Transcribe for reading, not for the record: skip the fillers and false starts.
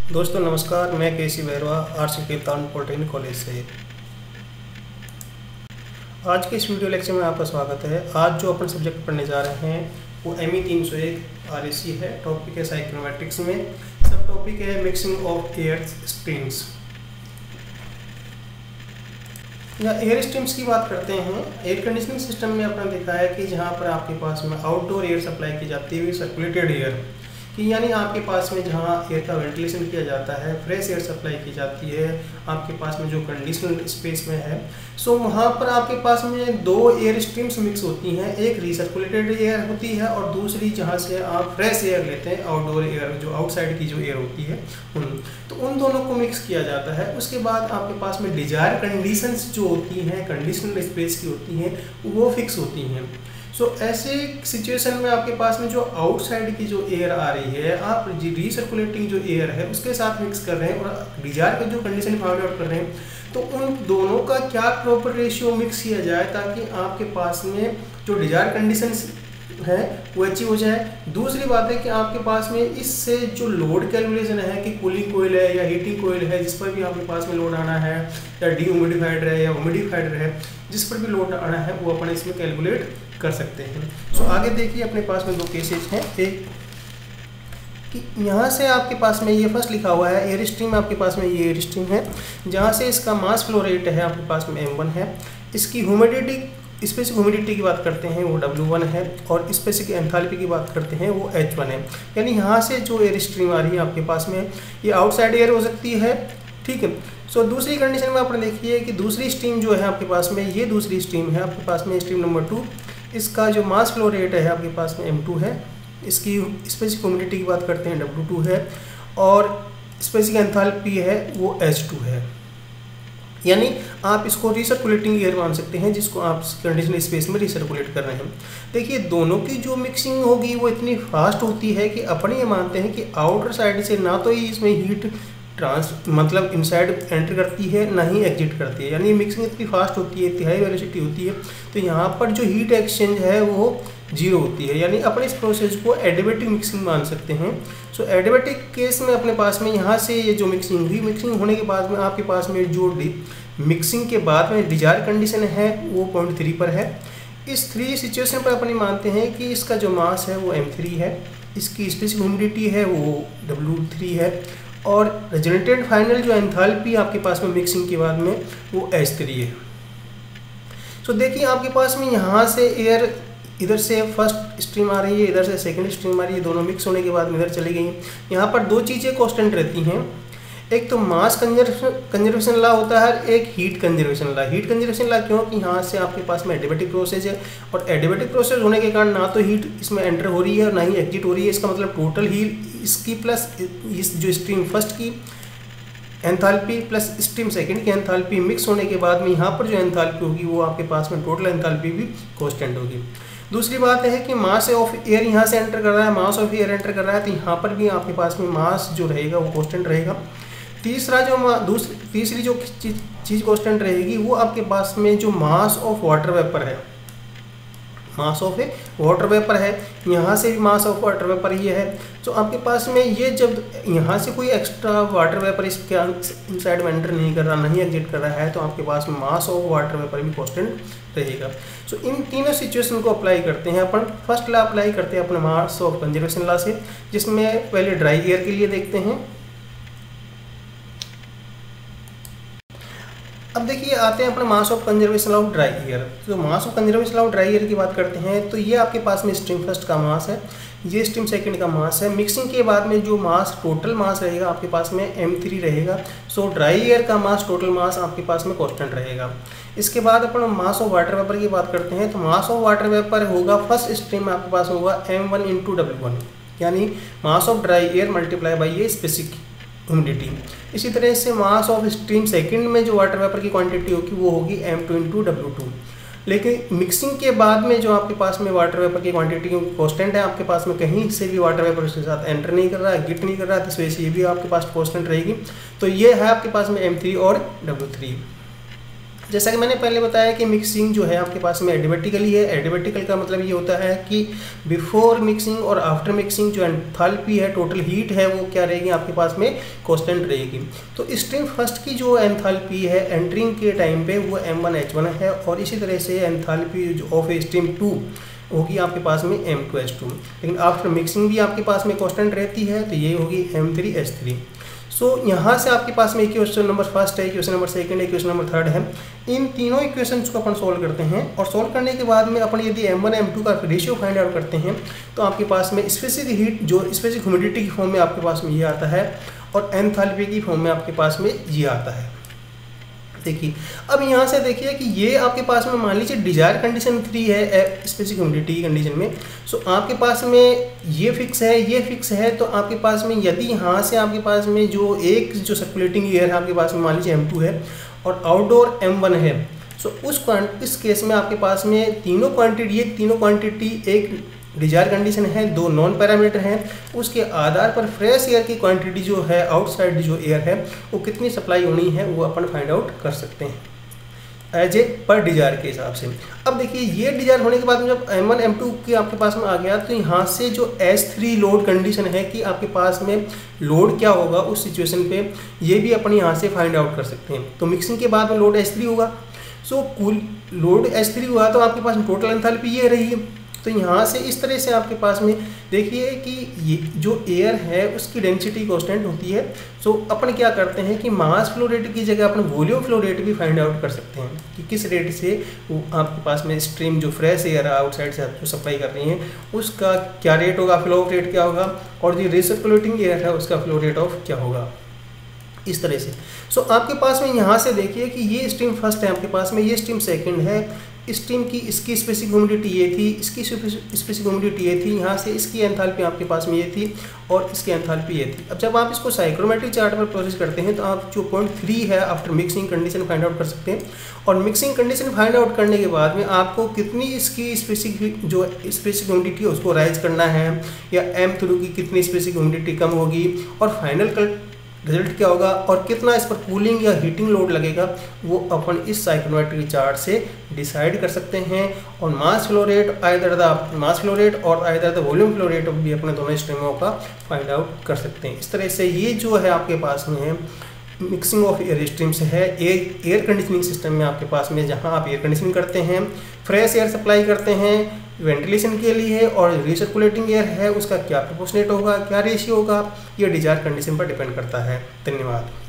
दोस्तों नमस्कार, मैं KC Bairwa RC Ketan polytechnic college से। आज के इस वीडियो लेक्चर में आपका स्वागत है। आज जो अपन सब्जेक्ट पढ़ने जा रहे हैं वो ME 301 RAC है। टॉपिक है साइक्रोमेट्रिक्स में, सब टॉपिक है मिक्सिंग ऑफ एयर स्ट्रीम्स। या एयर स्ट्रीम्स की बात करते हैं। एयर कंडीशनिंग सिस्टम में अपना देखा है कि जहाँ पर आपके पास में आउटडोर एयर सप्लाई की जाती है, सर्कुलेटेड एयर कि यानी आपके पास में जहाँ एयर का वेंटिलेशन किया जाता है, फ्रेश एयर सप्लाई की जाती है आपके पास में जो कंडीशनल स्पेस में है। सो वहाँ पर आपके पास में दो एयर स्ट्रीम्स मिक्स होती हैं, एक रिसर्कुलेटेड एयर होती है और दूसरी जहाँ से आप फ्रेश एयर लेते हैं, आउटडोर एयर जो आउटसाइड की जो एयर होती है तो उन दोनों को मिक्स किया जाता है। उसके बाद आपके पास में डिजायर कंडीशंस जो होती हैं, कंडीशनल स्पेस की होती हैं, वो फिक्स होती हैं। सो ऐसे सिचुएशन में आपके पास में जो आउटसाइड की जो एयर आ रही है, आप रिसर्कुलेटिंग जो एयर है उसके साथ मिक्स कर रहे हैं और डिजायर का जो कंडीशन फाइंड आउट कर रहे हैं, तो उन दोनों का क्या प्रॉपर रेशियो मिक्स किया जाए ताकि आपके पास में जो डिजायर कंडीशन है वो अचीव हो जाए। दूसरी बात है कि आपके पास में इससे जो लोड कैलकुलेशन है कि कूलिंग कोयल है या हीटिंग कोयल है, जिस पर भी आपके पास में लोड आना है, या डीह्यूमिडिफाइड है या ह्यूमिडिफाइड है, जिस पर भी लोड आना है वो अपन इसमें कैलकुलेट कर सकते हैं। सो आगे देखिए, अपने पास में दो केसेस हैं। एक कि यहाँ से आपके पास में ये फर्स्ट लिखा हुआ है एयर स्ट्रीम, आपके पास में ये एयर स्ट्रीम है जहाँ से इसका मास फ्लो रेट है आपके पास में M1 है। इसकी ह्यूमिडिटी, स्पेसिफिक ह्यूमिडिटी की बात करते हैं वो W1 है और स्पेसिफिक एंथैल्पी की बात करते हैं वो H1 है। यानी यहाँ से जो एयर स्ट्रीम आ रही है आपके पास में ये आउटसाइड एयर हो सकती है, ठीक है। सो दूसरी कंडीशन में आपने देखिए कि दूसरी स्ट्रीम जो है आपके पास में, ये दूसरी स्ट्रीम है आपके पास में स्ट्रीम नंबर 2। इसका जो मास फ्लो रेट है आपके पास में M2 है। इसकी स्पेसिफिक ह्यूमिडिटी की बात करते हैं W2 है और स्पेसिफिक एंथैल्पी है वो H2 है। यानी आप इसको रिसर्कुलेटिंग एयर मान सकते हैं जिसको आप कंडीशनल स्पेस में रिसर्कुलेट कर रहे हैं। देखिए दोनों की जो मिक्सिंग होगी वो इतनी फास्ट होती है कि अपन ये मानते हैं कि आउटर साइड से ना तो ही इसमें हीट मतलब इनसाइड एंटर करती है ना ही एग्जिट करती है। यानी मिक्सिंग इतनी फास्ट होती है, इतनी हाई वेलोसिटी होती है, तो यहाँ पर जो हीट एक्सचेंज है वो जीरो होती है। यानी अपने इस प्रोसेस को एडिबेटिक मिक्सिंग मान सकते हैं। सो एडिबेटिक केस में अपने पास में यहाँ से ये जो मिक्सिंग हुई, मिक्सिंग होने के बाद में आपके पास में जो मिक्सिंग के बाद में डिजायर कंडीशन है वो 0.3 पर है। इस 3 सिचुएशन पर अपन मानते हैं कि इसका जो मास है वो M3 है, इसकी स्पेसिफिक ह्यूमिडिटी है वो W3 है और रिजल्टेंट फाइनल जो एंथैल्पी आपके पास में मिक्सिंग के बाद में वो H3 है। सो देखिए आपके पास में यहाँ से एयर इधर से फर्स्ट स्ट्रीम आ रही है, इधर से सेकंड स्ट्रीम आ रही है, दोनों मिक्स होने के बाद में इधर चली गई। यहाँ पर दो चीज़ें कांस्टेंट रहती हैं, एक तो मास कंजर्वेशन लॉ होता है, एक heat conservation law. Heat conservation law क्यों कि यहाँ से आपके पास में एडिबेटिक प्रोसेस है और एडिबेटिक प्रोसेस होने के कारण ना तो हीट इसमें एंटर हो रही है और ना ही एग्जिट हो रही है। इसका मतलब टोटल हीट इसकी प्लस इस जो स्ट्रीम फर्स्ट की एंथैल्पी प्लस स्ट्रीम सेकंड की एंथैल्पी मिक्स होने के बाद में यहाँ पर जो एंथैल्पी होगी वो आपके पास में टोटल एंथैल्पी भी कांस्टेंट होगी। दूसरी बात है कि मास ऑफ एयर यहाँ से एंटर कर रहा है, मास ऑफ एयर एंटर कर रहा है, तो यहाँ पर भी आपके पास में मास जो रहेगा वो कांस्टेंट रहेगा। तीसरी जो चीज़ कांस्टेंट रहेगी वो आपके पास में जो मास ऑफ वाटर वेपर है, मास ऑफ वाटर वेपर है, यहाँ से भी मास ऑफ वाटर वेपर ये है। तो आपके पास में ये जब यहाँ से कोई एक्स्ट्रा वाटर वेपर इसके इनसाइड में एंटर नहीं कर रहा, नहीं एग्जिट कर रहा है, तो आपके पास में मास ऑफ वाटर वेपर भी कांस्टेंट रहेगा। सो इन तीनों सिचुएशन को अप्लाई करते हैं अपन। फर्स्ट लॉ अप्लाई करते हैं अपने मास ऑफ कंजर्वेशन लॉ से, जिसमें पहले ड्राई एयर के लिए देखते हैं। अब देखिए आते हैं अपने mass of conservation of dry air. तो mass of conservation of dry air की बात करते हैं तो ये आपके पास में स्ट्रीम फर्स्ट का मास है, ये स्ट्रीम सेकंड का मास है। मिक्सिंग के बाद में जो मास टोटल मास रहेगा आपके पास में M3 रहेगा। सो ड्राई एयर का मास टोटल मास आपके पास में कांस्टेंट रहेगा। इसके बाद अपन मास ऑफ वाटर वेपर की बात करते हैं तो मास ऑफ वाटर वेपर होगा फर्स्ट स्ट्रीम में आपके पास होगा M1 × W1, यानी mass of dry air multiply by ये स्पेसिफिक ह्यूमिडिटी। इसी तरह से मास ऑफ स्ट्रीम सेकंड में जो वाटर वेपर की क्वांटिटी होगी वो होगी M2 × W2। लेकिन मिक्सिंग के बाद में जो आपके पास में वाटर वेपर की क्वांटिटी कांस्टेंट है, आपके पास में कहीं से भी वाटर वेपर उसके साथ एंटर नहीं कर रहा है, एग्जिट नहीं कर रहा है, तो इस वजह से ये भी आपके पास कांस्टेंट रहेगी। तो ये है आपके पास में M3 और W3। जैसा कि मैंने पहले बताया कि मिक्सिंग जो है आपके पास में एडिबेटिकली है। एडिबेटिकल का मतलब ये होता है कि बिफोर मिक्सिंग और आफ्टर मिक्सिंग जो एंथैल्पी है, टोटल हीट है, वो क्या रहेगी आपके पास में कांस्टेंट रहेगी। तो स्ट्रीम फर्स्ट की जो एंथैल्पी है एंटरिंग के टाइम पे वो m1h1 है, और इसी तरह से एंथैल्पी ऑफ स्ट्रीम 2 होगी आपके पास में m2h2। लेकिन आफ्टर मिक्सिंग भी आपके पास में कांस्टेंट रहती है, तो ये होगी m3h3। सो यहाँ से आपके पास में इक्वेशन नंबर फर्स्ट है, इक्वेशन नंबर सेकंड है, इक्वेशन नंबर थर्ड है। इन तीनों इक्वेशंस को अपन सोल्व करते हैं, और सोल्व करने के बाद में अपन यदि m1 m2 का रेशियो फाइंड आउट करते हैं तो आपके पास में स्पेसिफिक हीट जो स्पेसिफिक ह्यूमिडिटी की फॉर्म में आपके पास में ये आता है, और एंथैल्पी की फॉर्म में आपके पास में ये आता है। देखिए अब यहाँ से देखिए कि ये आपके पास में मान लीजिए डिजायर कंडीशन 3 है स्पेसिफिक ह्यूमिडिटी की कंडीशन में। सो आपके पास में ये फिक्स है, ये फिक्स है, तो आपके पास में यदि यहाँ से आपके पास में जो सर्कुलेटिंग एयर है आपके पास में मान लीजिए m2 है और आउटडोर m1 है, सो इस केस में आपके पास में ये तीनों क्वांटिटी एक डिजायर कंडीशन है, दो नॉन पैरामीटर हैं, उसके आधार पर फ्रेश एयर की क्वांटिटी जो है आउटसाइड जो एयर है वो कितनी सप्लाई होनी है वो अपन फाइंड आउट कर सकते हैं एज ए पर डिजायर के हिसाब से। अब देखिए ये डिजायर होने के बाद में जब m1 m2 की आपके पास में आ गया, तो यहाँ से जो S3 लोड कंडीशन है कि आपके पास में लोड क्या होगा उस सिचुएशन पे, ये भी अपन यहाँ से फाइंड आउट कर सकते हैं। तो मिक्सिंग के बाद में लोड S3 होगा, सो कुल लोड S3 हुआ तो आपके पास टोटल एंथैल्पी ये रही। तो यहाँ से इस तरह से आपके पास में देखिए कि ये जो एयर है उसकी डेंसिटी कांस्टेंट होती है। सो अपन क्या करते हैं कि मास फ्लो रेट की जगह अपन वॉल्यूम फ्लो रेट भी फाइंड आउट कर सकते हैं कि किस रेट से वो आपके पास में स्ट्रीम जो फ्रेश एयर आउटसाइड से आप जो सप्लाई कर रही हैं उसका क्या रेट होगा, फ्लो रेट क्या होगा, और जो रिसर्कुलेटिंग एयर है उसका फ्लो रेट ऑफ क्या होगा, इस तरह से। सो आपके पास में यहाँ से देखिए कि ये स्ट्रीम फर्स्ट है आपके पास में, ये स्ट्रीम सेकंड है। स्ट्रीम की इसकी स्पेसिफिक ह्यूमिडिटी ये थी, इसकी स्पेसिफिक ह्यूमिडिटी ये थी, यहाँ से इसकी एंथैल्पी आपके पास में ये थी और इसकी एंथैल्पी ये थी। अब जब आप इसको साइक्रोमेट्रिक चार्ट पर प्रोसेस करते हैं तो आप जो पॉइंट 3 है after mixing condition find out कर सकते हैं, और मिक्सिंग कंडीशन फाइंड आउट करने के बाद में आपको कितनी इसकी स्पेसिफिक ह्यूमिडिटी है उसको राइज करना है, या m3 की कितनी स्पेसिफिक ह्यूमिडिटी कम होगी, और फाइनल रिजल्ट क्या होगा और कितना इस पर कूलिंग या हीटिंग लोड लगेगा, वो अपन इस साइक्रोमेट्रिक चार्ट से डिसाइड कर सकते हैं। और मास फ्लो रेट और either the volume flow rate भी अपने दोनों स्ट्रीमों का फाइंड आउट कर सकते हैं। इस तरह से ये जो है आपके पास में है मिक्सिंग ऑफ एयर स्ट्रीम्स है एयर कंडीशनिंग सिस्टम में आपके पास में, जहाँ आप एयर कंडीशनिंग करते हैं, फ्रेश एयर सप्लाई करते हैं वेंटिलेशन के लिए, और रिसर्कुलेटिंग एयर है उसका क्या प्रोपोर्शनेट होगा, क्या रेशियो होगा, ये डिजायर कंडीशन पर डिपेंड करता है। धन्यवाद।